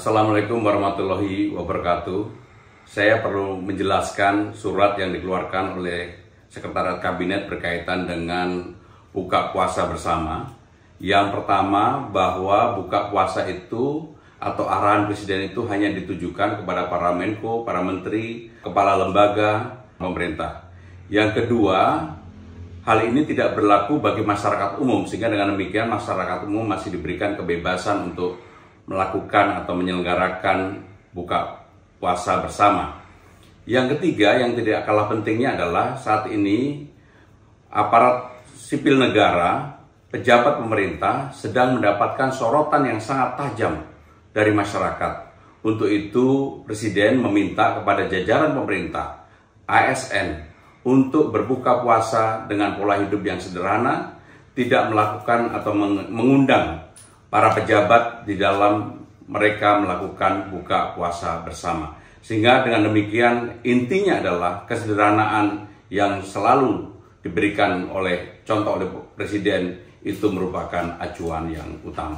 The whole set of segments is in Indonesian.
Assalamualaikum warahmatullahi wabarakatuh. Saya perlu menjelaskan surat yang dikeluarkan oleh Sekretariat Kabinet berkaitan dengan buka puasa bersama. Yang pertama, bahwa buka puasa itu atau arahan Presiden itu hanya ditujukan kepada para Menko, para Menteri, kepala lembaga, pemerintah. Yang kedua, hal ini tidak berlaku bagi masyarakat umum, sehingga dengan demikian masyarakat umum masih diberikan kebebasan untuk melakukan atau menyelenggarakan buka puasa bersama. Yang ketiga, yang tidak kalah pentingnya adalah saat ini aparat sipil negara, pejabat pemerintah sedang mendapatkan sorotan yang sangat tajam dari masyarakat. Untuk itu, Presiden meminta kepada jajaran pemerintah, ASN, untuk berbuka puasa dengan pola hidup yang sederhana, tidak melakukan atau mengundang para pejabat di dalam mereka melakukan buka puasa bersama. Sehingga dengan demikian intinya adalah kesederhanaan yang selalu diberikan oleh contoh oleh Presiden itu merupakan acuan yang utama.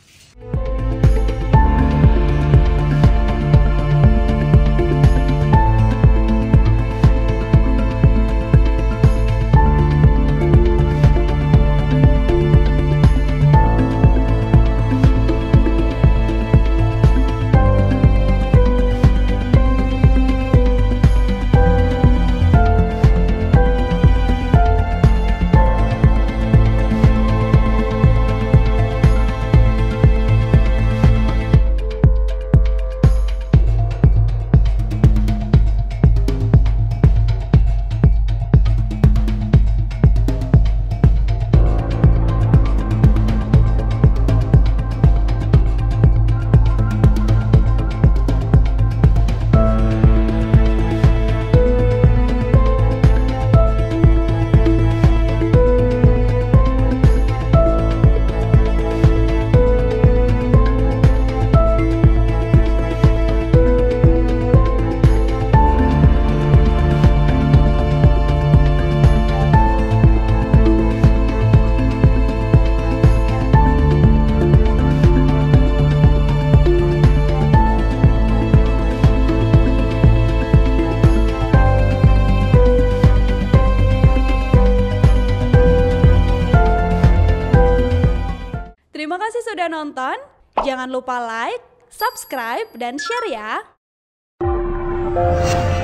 Terima kasih sudah nonton. Jangan lupa like, subscribe, dan share ya.